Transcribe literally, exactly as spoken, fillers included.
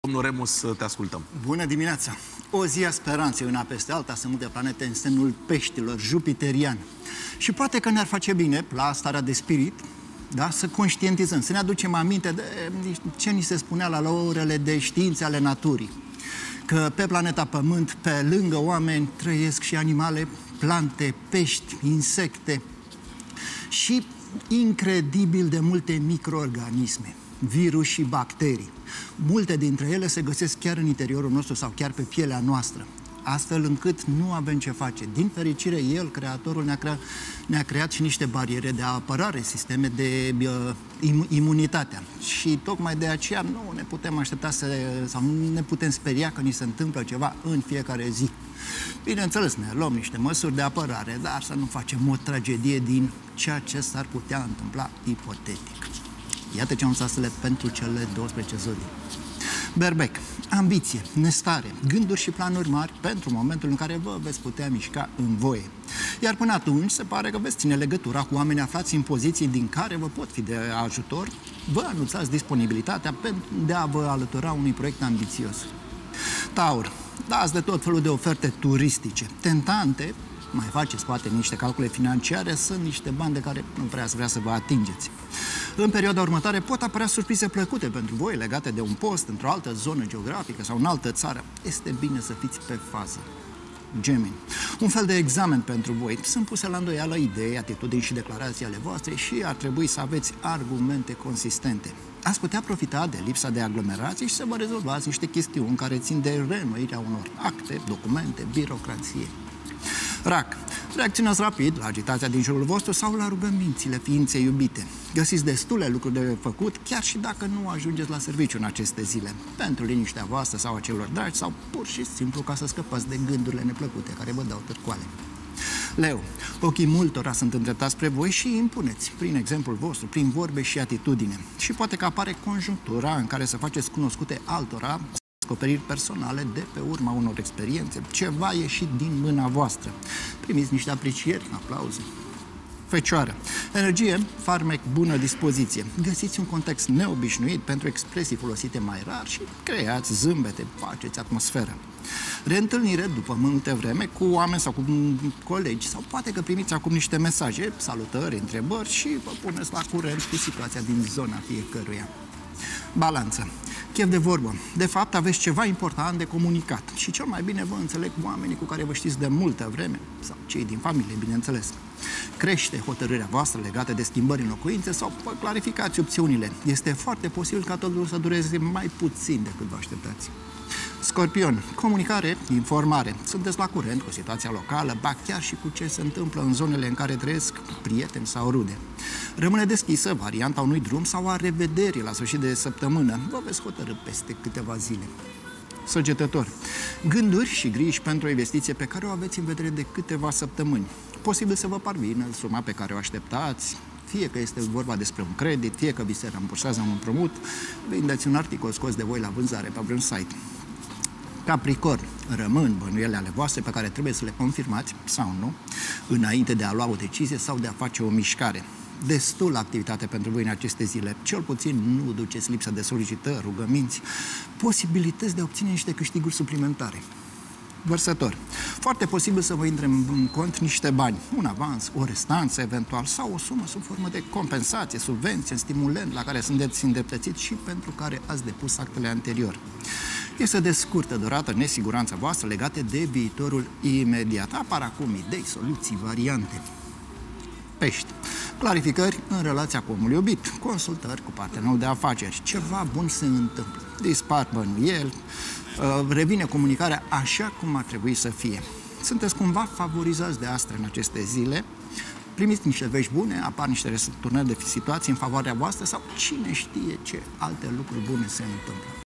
Domnul Remus, te ascultăm. Bună dimineața! O zi a speranței, una peste alta, sunt multe planete în semnul peștilor, jupiterian. Și poate că ne-ar face bine, la starea de spirit, da, să conștientizăm, să ne aducem aminte de ce ni se spunea la orele de științe ale naturii. Că pe planeta Pământ, pe lângă oameni, trăiesc și animale, plante, pești, insecte și incredibil de multe microorganisme, virus și bacterii. Multe dintre ele se găsesc chiar în interiorul nostru sau chiar pe pielea noastră, astfel încât nu avem ce face. Din fericire, El, Creatorul, ne-a creat, ne-a creat și niște bariere de apărare, sisteme de uh, im imunitate. Și tocmai de aceea nu ne putem aștepta să, sau nu ne putem speria că ni se întâmplă ceva în fiecare zi. Bineînțeles, ne luăm niște măsuri de apărare, dar să nu facem o tragedie din ceea ce s-ar putea întâmpla ipotetic. Iată ce am să le pentru cele douăsprezece zodii. Berbec, ambiție, nestare, gânduri și planuri mari pentru momentul în care vă veți putea mișca în voie. Iar până atunci se pare că veți ține legătura cu oameni aflați în poziții din care vă pot fi de ajutor. Vă anunțați disponibilitatea de a vă alătura unui proiect ambițios. Taur, dați de tot felul de oferte turistice, tentante. Mai faceți poate niște calcule financiare, sunt niște bani de care nu prea ați vrea să vă atingeți. În perioada următoare pot apărea surprize plăcute pentru voi legate de un post într-o altă zonă geografică sau în altă țară. Este bine să fiți pe fază. Gemeni, un fel de examen pentru voi. Sunt puse la îndoială idei, atitudini și declarații ale voastre și ar trebui să aveți argumente consistente. Ați putea profita de lipsa de aglomerație și să vă rezolvați niște chestiuni care țin de reînnoirea unor acte, documente, birocrație. Rac, reacționați rapid la agitația din jurul vostru sau la rugămințile ființei iubite. Găsiți destule lucruri de făcut, chiar și dacă nu ajungeți la serviciu în aceste zile, pentru liniștea voastră sau a celor dragi, sau pur și simplu ca să scăpați de gândurile neplăcute care vă dau târcoale. Leu, ochii multora sunt îndreptați spre voi și îi impuneți, prin exemplul vostru, prin vorbe și atitudine. Și poate că apare conjunctura în care să faceți cunoscute altora descoperiri personale de pe urma unor experiențe. Ceva ieșit din mâna voastră. Primiți niște aprecieri, aplauze. Fecioară. Energie, farmec, bună dispoziție. Găsiți un context neobișnuit pentru expresii folosite mai rar și creați zâmbete, faceți atmosferă. Reîntâlnire după multe vreme cu oameni sau cu colegi sau poate că primiți acum niște mesaje, salutări, întrebări și vă puneți la curent cu situația din zona fiecăruia. Balanță. Chef de vorbă. De fapt, aveți ceva important de comunicat și cel mai bine vă înțeleg oamenii cu care vă știți de multă vreme sau cei din familie, bineînțeles. Crește hotărârea voastră legată de schimbări în locuințe sau clarificați opțiunile. Este foarte posibil ca totul să dureze mai puțin decât vă așteptați. Scorpion, comunicare, informare. Sunteți la curent cu situația locală, ba chiar și cu ce se întâmplă în zonele în care trăiesc prieteni sau rude. Rămâne deschisă varianta unui drum sau a revederii la sfârșit de săptămână. Vă veți hotărî peste câteva zile. Săgetător, gânduri și griji pentru o investiție pe care o aveți în vedere de câteva săptămâni. Posibil să vă parvină suma pe care o așteptați, fie că este vorba despre un credit, fie că vi se rambursează un împrumut, vindeți un articol scos de voi la vânzare pe vreun site. Capricorn, rămân bănuiele ale voastre pe care trebuie să le confirmați sau nu, înainte de a lua o decizie sau de a face o mișcare. Destul activitate pentru voi în aceste zile, cel puțin nu duceți lipsa de solicitări, rugăminți, posibilități de a obține niște câștiguri suplimentare. Vărsător, foarte posibil să vă intre în cont niște bani, un avans, o restanță eventual sau o sumă sub formă de compensație, subvenție, stimulent la care sunteți îndreptățiți și pentru care ați depus actele anterior. Este de scurtă durată nesiguranța voastră legate de viitorul imediat. Apar acum idei, soluții, variante. Pești. Clarificări în relația cu omul iubit, consultări cu partenerul de afaceri. Ceva bun se întâmplă. Dispar bănuieli, revine comunicarea așa cum ar trebui să fie. Sunteți cumva favorizați de astre în aceste zile, primiți niște vești bune, apar niște răsturnări de situații în favoarea voastră sau cine știe ce alte lucruri bune se întâmplă.